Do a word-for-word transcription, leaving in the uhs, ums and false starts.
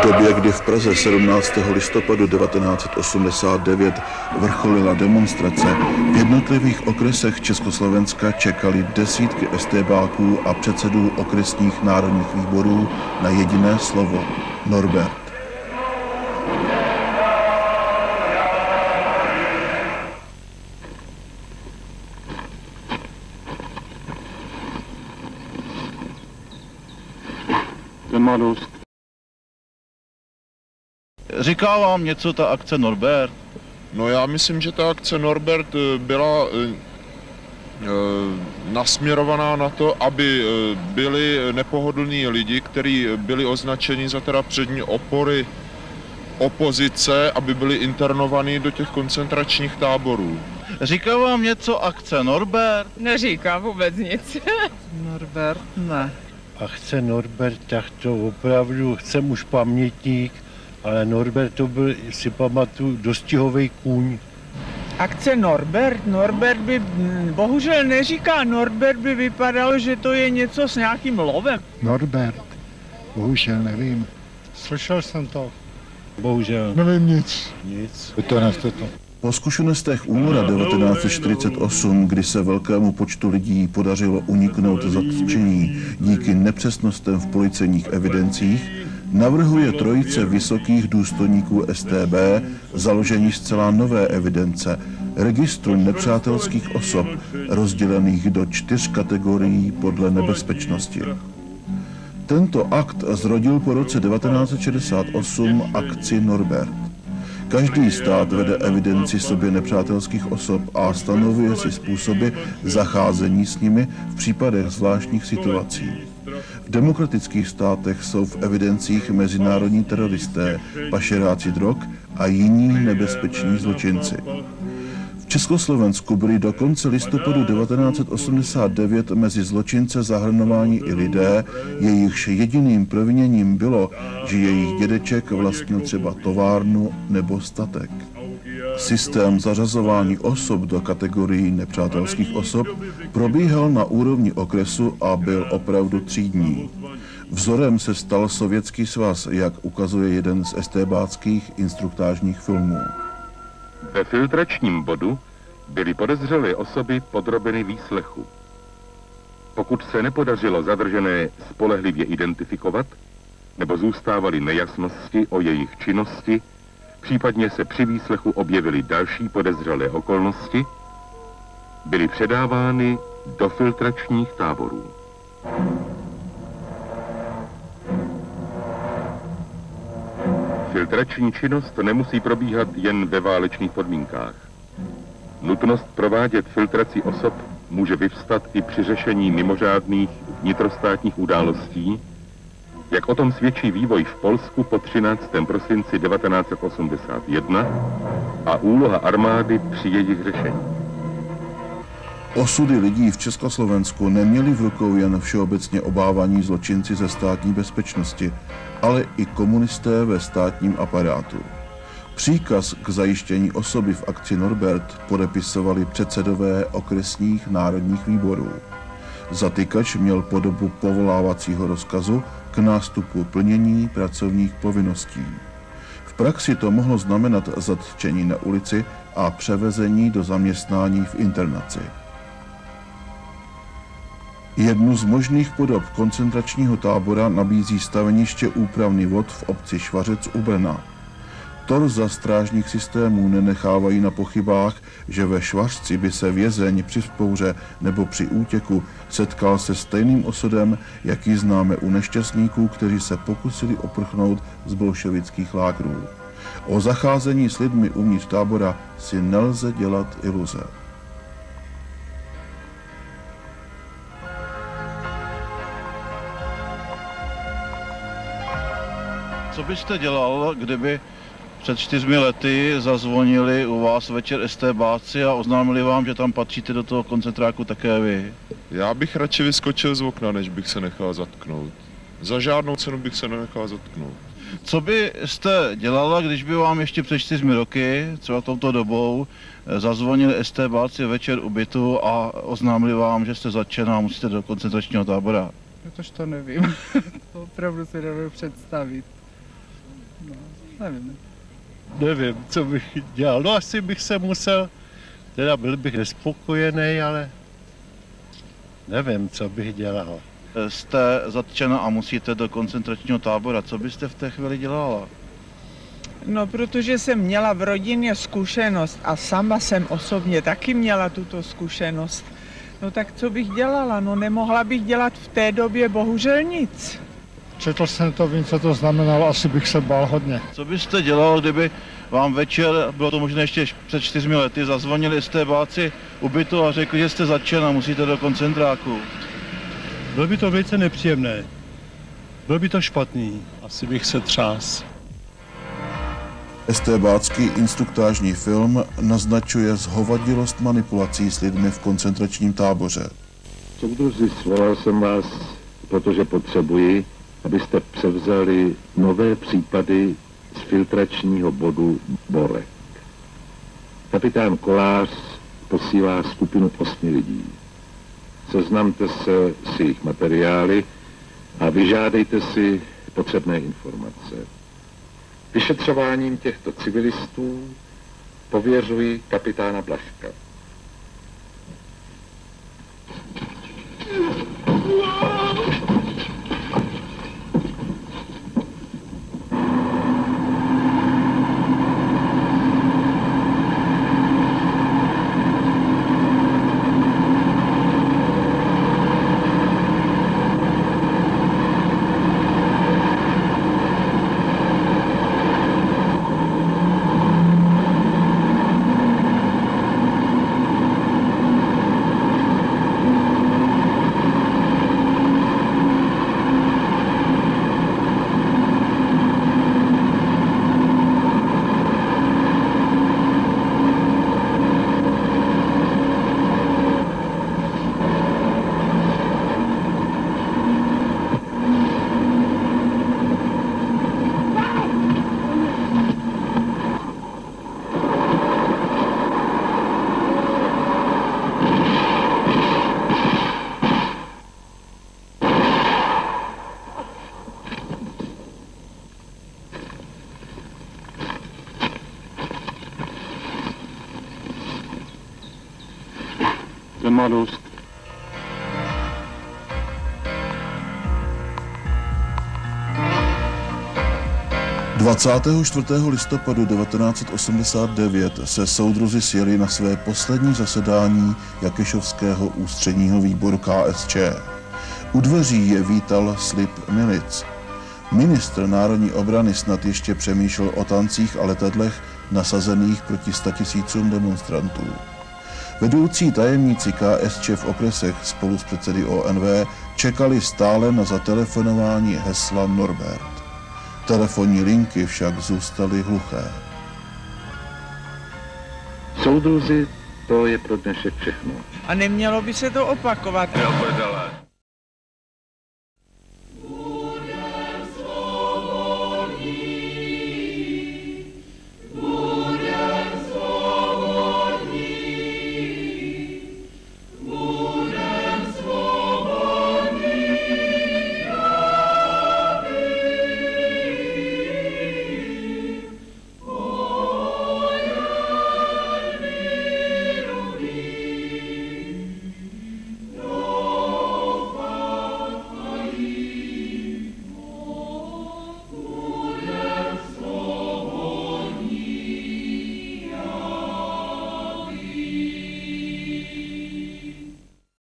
V době, kdy v Praze sedmnáctého listopadu devatenáct set osmdesát devět vrcholila demonstrace, v jednotlivých okresech Československa čekali desítky estébáků a předsedů okresních národních výborů na jediné slovo – Norbert. Ten má dost. Říká vám něco ta akce Norbert? No já myslím, že ta akce Norbert byla e, e, nasměrovaná na to, aby byli nepohodlní lidi, kteří byli označeni za teda přední opory opozice, aby byli internovaní do těch koncentračních táborů. Říká vám něco akce Norbert? Neříká vůbec nic. Norbert ne. Akce Norbert, tak to opravdu jsem už pamětník, ale Norbert to byl, si pamatuju, dostihový kůň. Akce Norbert? Norbert by bohužel neříká, Norbert by vypadalo, že to je něco s nějakým lovem. Norbert, bohužel nevím. Slyšel jsem to. Bohužel. Nevím nic. Nic. To neste to. Po zkušenostech února devatenáct set čtyřicet osm, kdy se velkému počtu lidí podařilo uniknout zatčení díky nepřesnostem v policejních evidencích, navrhuje trojice vysokých důstojníků S T B založení zcela nové evidence, registru nepřátelských osob, rozdělených do čtyř kategorií podle nebezpečnosti. Tento akt zrodil po roce devatenáct set šedesát osm akci Norbert. Každý stát vede evidenci sobě nepřátelských osob a stanovuje si způsoby zacházení s nimi v případech zvláštních situací. V demokratických státech jsou v evidencích mezinárodní teroristé, pašeráci drog a jiní nebezpeční zločinci. V Československu byli do konce listopadu devatenáct set osmdesát devět mezi zločince zahrnováni i lidé, jejichž jediným proviněním bylo, že jejich dědeček vlastnil třeba továrnu nebo statek. Systém zařazování osob do kategorií nepřátelských osob probíhal na úrovni okresu a byl opravdu třídní. Vzorem se stal Sovětský svaz, jak ukazuje jeden z estébáckých instruktážních filmů. Ve filtračním bodu byly podezřelé osoby podrobeny výslechu. Pokud se nepodařilo zadržené spolehlivě identifikovat, nebo zůstávaly nejasnosti o jejich činnosti, případně se při výslechu objevily další podezřelé okolnosti, byly předávány do filtračních táborů. Filtrační činnost nemusí probíhat jen ve válečných podmínkách. Nutnost provádět filtraci osob může vyvstat i při řešení mimořádných vnitrostátních událostí, jak o tom svědčí vývoj v Polsku po třináctého prosinci devatenáct set osmdesát jedna a úloha armády při jejich řešení. Osudy lidí v Československu neměli v rukou jen všeobecně obávaní zločinci ze státní bezpečnosti, ale i komunisté ve státním aparátu. Příkaz k zajištění osoby v akci Norbert podepisovali předsedové okresních národních výborů. Zatykač měl podobu povolávacího rozkazu k nástupu plnění pracovních povinností. V praxi to mohlo znamenat zatčení na ulici a převezení do zaměstnání v internaci. Jednu z možných podob koncentračního tábora nabízí staveniště úpravny vod v obci Švařec u Brna. Torza strážních systémů nenechávají na pochybách, že ve Švařci by se vězeň při vzpouře nebo při útěku setkal se stejným osudem, jaký známe u nešťastníků, kteří se pokusili oprchnout z bolševických lágrů. O zacházení s lidmi uvnitř tábora si nelze dělat iluze. Co byste dělal, kdyby před čtyřmi lety zazvonili u vás večer estébáci a oznámili vám, že tam patříte do toho koncentráku také vy? Já bych radši vyskočil z okna, než bych se nechal zatknout. Za žádnou cenu bych se nenechal zatknout. Co byste dělala, když by vám ještě před čtyřmi roky, třeba touto dobou, zazvonili estébáci večer u bytu a oznámili vám, že jste zatčená a musíte do koncentračního tábora? Protože to nevím. To opravdu si nevím představit. Nevím. Nevím, co bych dělal. No asi bych se musel, teda byl bych nespokojený, ale nevím, co bych dělal. Jste zatčena a musíte do koncentračního tábora. Co byste v té chvíli dělala? No, protože jsem měla v rodině zkušenost a sama jsem osobně taky měla tuto zkušenost. No tak co bych dělala? No nemohla bych dělat v té době bohužel nic. Četl jsem to, vím, co to znamenalo, asi bych se bál hodně. Co byste dělal, kdyby vám večer, bylo to možná ještě před čtyřmi lety, zazvonili estébáci u bytu a řekli, že jste zatčen a musíte do koncentráku? Bylo by to velice nepříjemné. Bylo by to špatný. Asi bych se třás. Estébácký instruktážní film naznačuje zhovadilost manipulací s lidmi v koncentračním táboře. Soudruzi, svolal jsem vás, protože potřebuji, abyste převzali nové případy z filtračního bodu Borek. Kapitán Kolář posílá skupinu osmi lidí. Seznamte se s jejich materiály a vyžádejte si potřebné informace. Vyšetřováním těchto civilistů pověřuji kapitána Blažka. Mladost. dvacátého čtvrtého listopadu devatenáct set osmdesát devět se soudruzi sjeli na své poslední zasedání Jakešovského ústředního výboru K S Č. U dveří je vítal slib milic. Ministr národní obrany snad ještě přemýšlel o tancích a letadlech nasazených proti statisícům demonstrantů. Vedoucí tajemníci K S Č v okresech spolu s předsedy O N V čekali stále na zatelefonování hesla Norbert. Telefonní linky však zůstaly hluché. Soudruzi, to je pro dnešek všechno. A nemělo by se to opakovat. Jo, prdele.